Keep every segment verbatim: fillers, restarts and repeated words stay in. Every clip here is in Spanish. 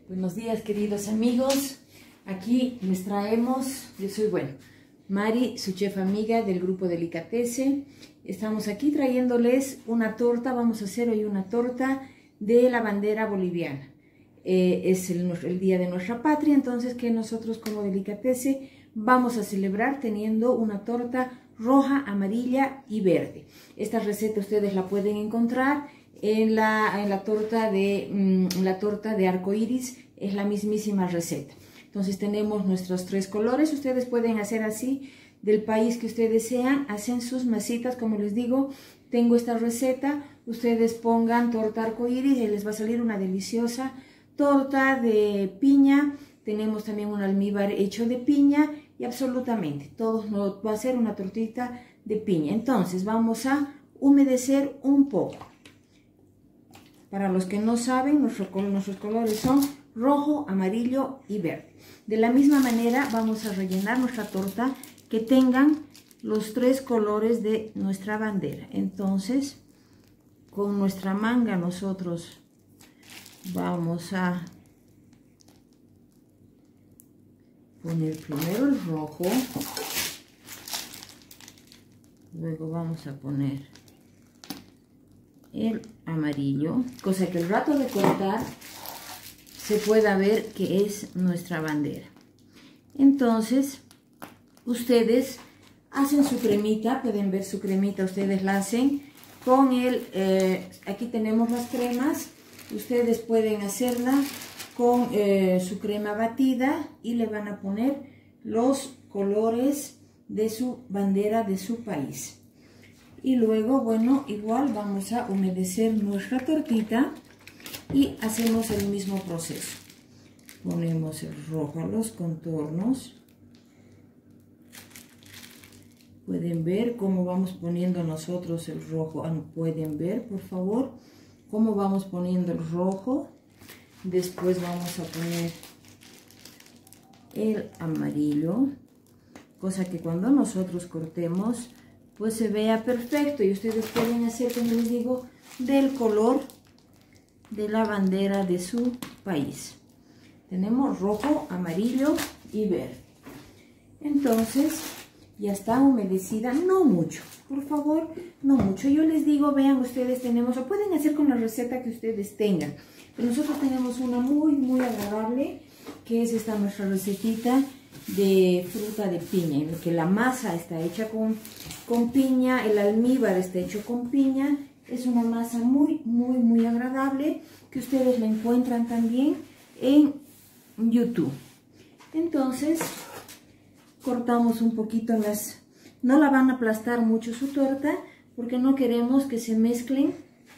Buenos días, queridos amigos. Aquí les traemos, yo soy, bueno, Mari, su chef amiga del grupo Delicatese. Estamos aquí trayéndoles una torta. Vamos a hacer hoy una torta de la bandera boliviana. Eh, es el, el día de nuestra patria, entonces que nosotros como Delicatese vamos a celebrar teniendo una torta roja, amarilla y verde. Esta receta ustedes la pueden encontrar en la, en la torta de mmm, la torta de arco iris. Es la mismísima receta. Entonces tenemos nuestros tres colores. Ustedes pueden hacer así del país que ustedes sean, hacen sus masitas. Como les digo, tengo esta receta. Ustedes pongan torta arco iris y les va a salir una deliciosa torta de piña. Tenemos también un almíbar hecho de piña y absolutamente todos nos va a ser una tortita de piña. Entonces vamos a humedecer un poco. Para los que no saben, nuestro, nuestros colores son rojo, amarillo y verde. De la misma manera vamos a rellenar nuestra torta que tengan los tres colores de nuestra bandera. Entonces, con nuestra manga nosotros vamos a poner primero el rojo, luego vamos a poner el amarillo, cosa que el rato de cortar se pueda ver que es nuestra bandera. Entonces ustedes hacen su cremita, pueden ver su cremita, ustedes la hacen con el, eh, aquí tenemos las cremas, ustedes pueden hacerla con eh, su crema batida y le van a poner los colores de su bandera de su país. Y luego, bueno, igual vamos a humedecer nuestra tortita y hacemos el mismo proceso. Ponemos el rojo a los contornos. Pueden ver cómo vamos poniendo nosotros el rojo. Pueden ver, por favor, cómo vamos poniendo el rojo. Después vamos a poner el amarillo, cosa que cuando nosotros cortemos pues se vea perfecto. Y ustedes pueden hacer, como les digo, del color de la bandera de su país. Tenemos rojo, amarillo y verde. Entonces ya está humedecida, no mucho, por favor, no mucho. Yo les digo, vean, ustedes tenemos, o pueden hacer con la receta que ustedes tengan. Pero nosotros tenemos una muy, muy agradable, que es esta nuestra recetita de fruta de piña, en lo que la masa está hecha con, con piña, el almíbar está hecho con piña. Es una masa muy, muy, muy agradable, que ustedes la encuentran también en YouTube. Entonces, cortamos un poquito las... No la van a aplastar mucho su torta, porque no queremos que se mezclen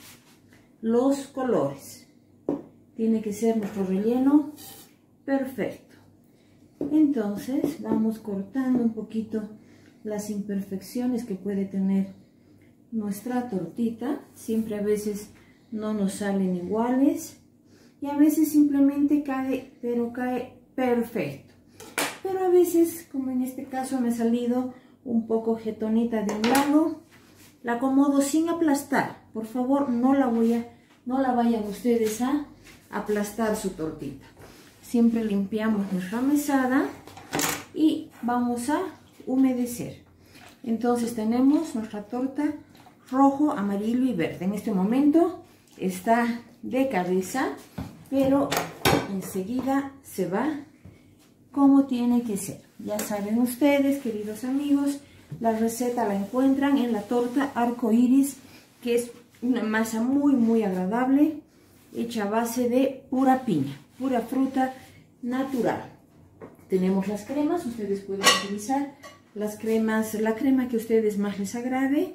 los colores. Tiene que ser nuestro relleno perfecto. Entonces, vamos cortando un poquito las imperfecciones que puede tener nuestra tortita. Siempre a veces no nos salen iguales y a veces simplemente cae, pero cae perfecto. Pero a veces, como en este caso me ha salido un poco jetonita de un lado, la acomodo sin aplastar. Por favor, no la voy a, no la vayan ustedes a aplastar su tortita. Siempre limpiamos nuestra mesada y vamos a humedecer. Entonces tenemos nuestra torta rojo, amarillo y verde. En este momento está de cabeza, pero enseguida se va como tiene que ser. Ya saben ustedes, queridos amigos, la receta la encuentran en la torta arco iris, que es una masa muy muy agradable, hecha a base de pura piña, pura fruta natural. Tenemos las cremas, ustedes pueden utilizar las cremas, la crema que a ustedes más les agrade,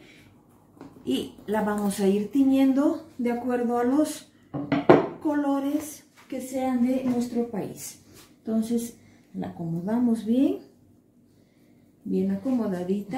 y la vamos a ir tiñendo de acuerdo a los colores que sean de nuestro país. Entonces la acomodamos bien, bien acomodadita,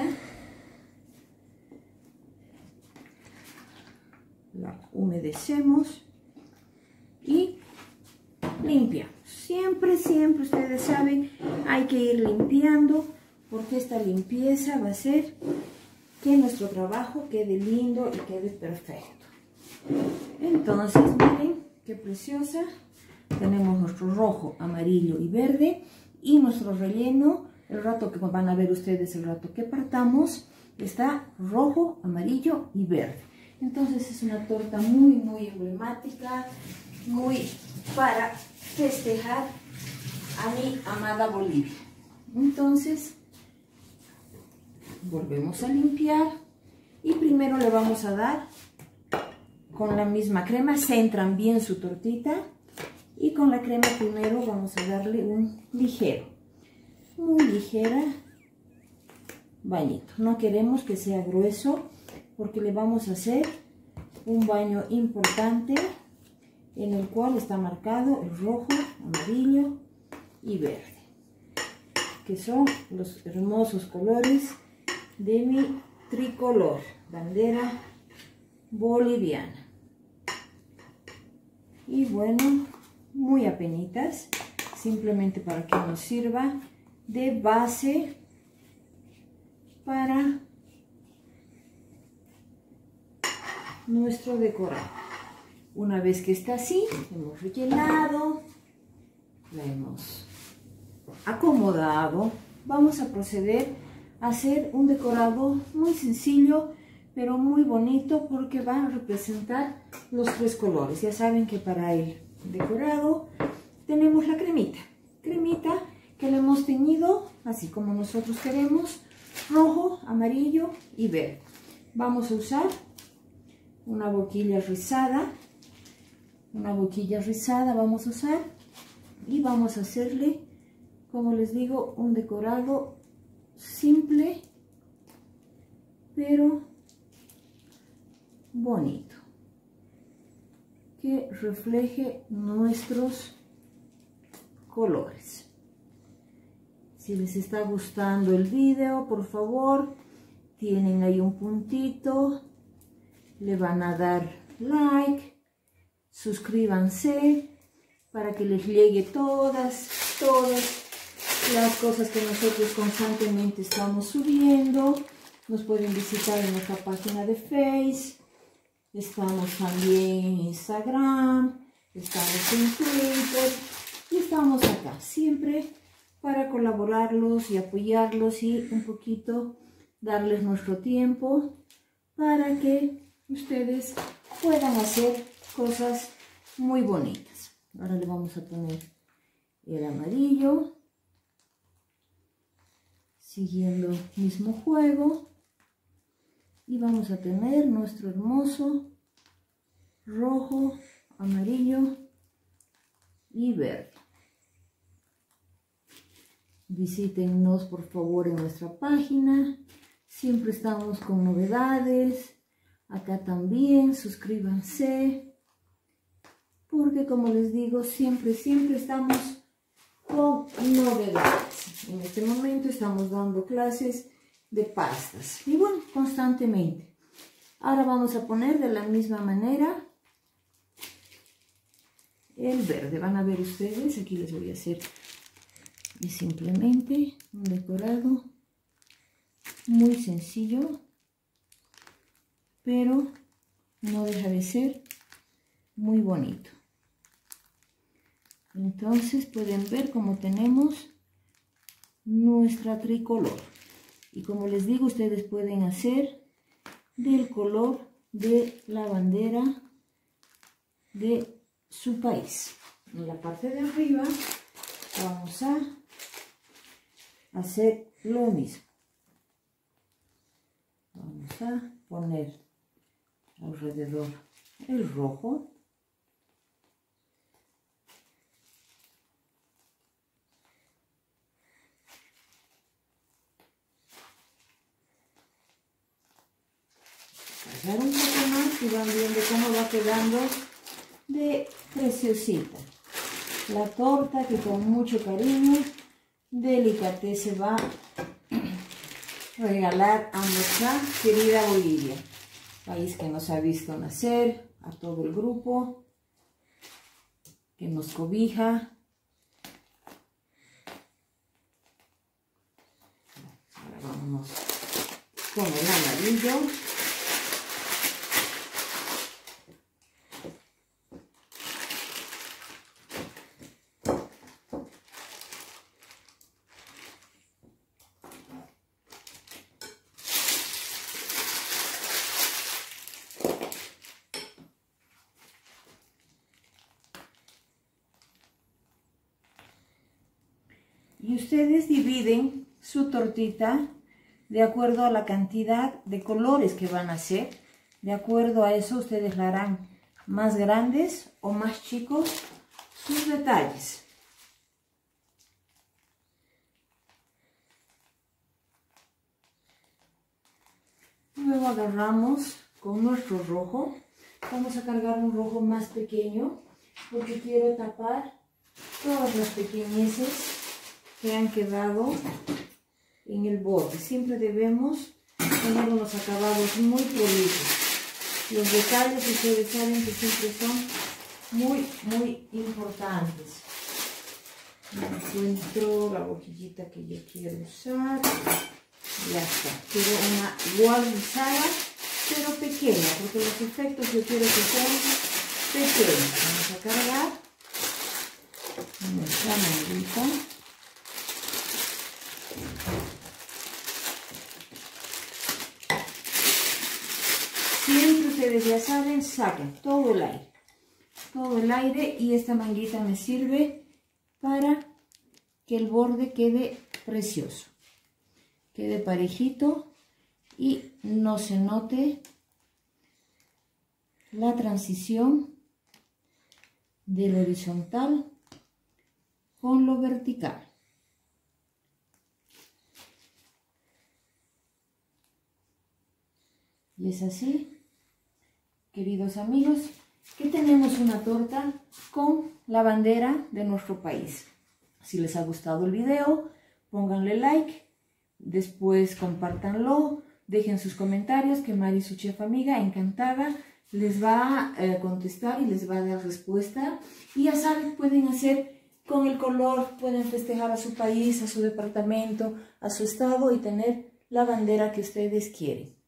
la humedecemos y limpiamos. Siempre, siempre, ustedes saben, hay que ir limpiando, porque esta limpieza va a hacer que nuestro trabajo quede lindo y quede perfecto. Entonces, miren qué preciosa tenemos nuestro rojo, amarillo y verde, y nuestro relleno, el rato que van a ver ustedes, el rato que partamos, está rojo, amarillo y verde. Entonces es una torta muy, muy emblemática, muy para festejar a mi amada Bolivia. Entonces, volvemos a limpiar y primero le vamos a dar con la misma crema, centran bien su tortita y con la crema primero vamos a darle un ligero, muy ligera bañito. No queremos que sea grueso porque le vamos a hacer un baño importante en el cual está marcado el rojo, amarillo y verde, que son los hermosos colores de mi tricolor, bandera boliviana. Y bueno, muy apenitas, simplemente para que nos sirva de base para nuestro decorado. Una vez que está así, hemos rellenado, la hemos acomodado, vamos a proceder a hacer un decorado muy sencillo pero muy bonito porque va a representar los tres colores. Ya saben que para el decorado tenemos la cremita, cremita que le hemos teñido así como nosotros queremos, rojo, amarillo y verde. Vamos a usar una boquilla rizada, una boquilla rizada vamos a usar y vamos a hacerle, como les digo, un decorado simple pero bonito, que refleje nuestros colores. Si les está gustando el video, por favor, tienen ahí un puntito, le van a dar like, suscríbanse para que les llegue todas, todas las cosas que nosotros constantemente estamos subiendo. Nos pueden visitar en nuestra página de Facebook, estamos también en Instagram, estamos en Twitter y estamos acá siempre para colaborarlos y apoyarlos y un poquito darles nuestro tiempo para que ustedes puedan hacer cosas muy bonitas. Ahora le vamos a poner el amarillo, siguiendo el mismo juego, y vamos a tener nuestro hermoso rojo, amarillo y verde. Visítennos por favor en nuestra página, siempre estamos con novedades, acá también suscríbanse, porque como les digo, siempre, siempre estamos con novedades. En este momento estamos dando clases de pastas y bueno, constantemente. Ahora vamos a poner de la misma manera el verde. Van a ver ustedes, aquí les voy a hacer y simplemente un decorado muy sencillo, pero no deja de ser muy bonito. Entonces pueden ver cómo tenemos nuestra tricolor. Y como les digo, ustedes pueden hacer del color de la bandera de su país. En la parte de arriba vamos a hacer lo mismo. Vamos a poner alrededor el rojo. Pasar un poco más y van viendo cómo va quedando de preciosita la torta, que con mucho cariño Delicatez se va a regalar a nuestra querida Bolivia, país que nos ha visto nacer, a todo el grupo que nos cobija. Ahora vamos con el amarillo. ustedes dividen su tortita de acuerdo a la cantidad de colores que van a hacer. De acuerdo a eso ustedes la harán más grandes o más chicos sus detalles. Luego agarramos con nuestro rojo. Vamos a cargar un rojo más pequeño porque quiero tapar todas las pequeñeces que han quedado en el borde. Siempre debemos tener unos acabados muy polidos. Los detalles ustedes saben que siempre son muy, muy importantes. Encuentro la hojillita que yo quiero usar. Ya está. Quiero una guardizada, pero pequeña, porque los efectos yo quiero que sean pequeños. Vamos a cargar nuestra manguita. Siempre ustedes ya saben, saquen todo el aire, todo el aire, y esta manguita me sirve para que el borde quede precioso, quede parejito y no se note la transición del horizontal con lo vertical. Y es así, queridos amigos, que tenemos una torta con la bandera de nuestro país. Si les ha gustado el video, pónganle like, después compártanlo, dejen sus comentarios, que Mari, su chef amiga, encantada, les va a eh, contestar y les va a dar respuesta. Y ya saben, pueden hacer con el color, pueden festejar a su país, a su departamento, a su estado y tener la bandera que ustedes quieren.